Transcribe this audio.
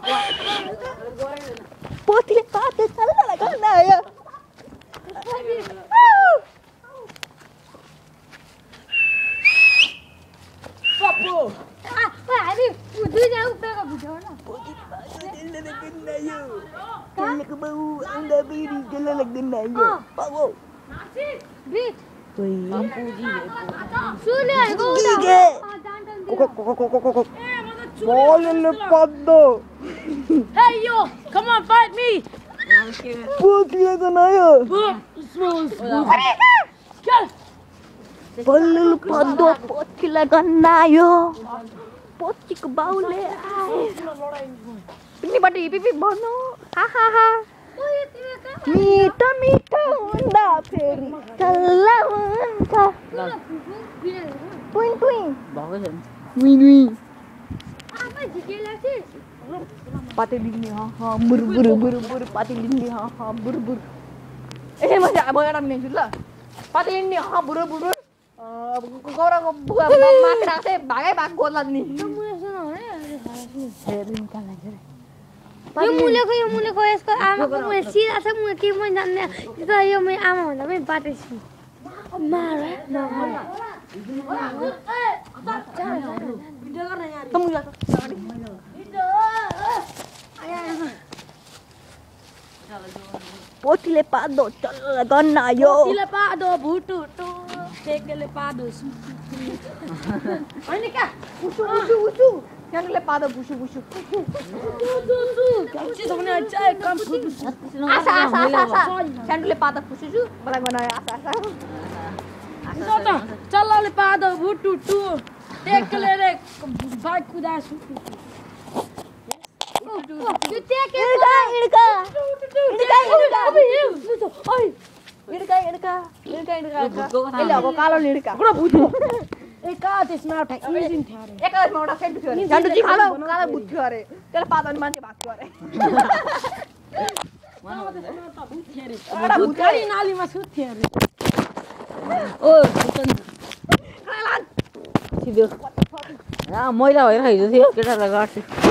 पोथीले पाते चल्ला गर्न आयो पप्पू हामी दुई जना उपरेको भिडियो न पोथी पाते चल्ला गर्न आयो चल्लाको बाउ आउँदा फेरि चल्ला लाग्दैन आयो बाउ बीच कोही सुलेको Boleh pado. Hey yo, come on, fight me. Putih kan ayo. Boleh pado putih kan ayo. Putih ke bau le. Ini badi pipi bono. Hahaha. Mita mita unda feri. Kalawan. Puing puing. Bagus kan? Win win. apa jikela sih Pati dini ha bur pati dini ha bur masih abang orang ni sudah pati dini ha bur kau orang buat makan nasi bagai bagus lah ni kamu sana sharing kan aja यो मुलेको यसको आमाको म सिधा छ म के म जान्ने त्यो यो म आमा भन्दा पनि बाटै छु मार kamu lihat Potile pado challa ganna yo Potile pado butu tu tekele pado Ini kah usu yang le pado busu Sebenarnya cai kam asa yang le pado busu balai mana asa Sota challa le pado butu tu tekele re bike kuda su त्यो टेके Irka Ele aku kalau lirika Kura butu Eka त्यसमा एउटा engine थियो अरे एकैमा एउटा set थियो अरे झन्डु जी खालो काला बुझ्थ्यो अरे त्यसले पातन मान्छे भाग्थ्यो अरे एउटा भुतारी नालीमा सुत्थ्यो अरे ओ सिधो मैला भएर हिजो थियो केटालाई गर्छु